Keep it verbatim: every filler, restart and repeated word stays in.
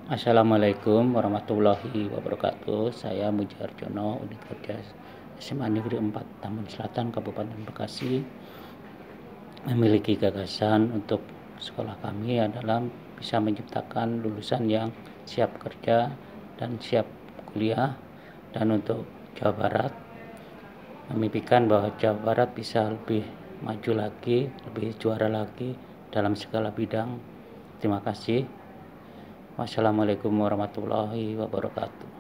Assalamualaikum warahmatullahi wabarakatuh. Saya Mujiarjono, Unit Kerja S M A Negeri empat Tambun Selatan, Kabupaten Bekasi, memiliki gagasan untuk sekolah kami adalah bisa menciptakan lulusan yang siap kerja dan siap kuliah. Dan untuk Jawa Barat, memimpikan bahwa Jawa Barat bisa lebih maju lagi, lebih juara lagi dalam segala bidang. Terima kasih. Wassalamualaikum warahmatullahi wabarakatuh.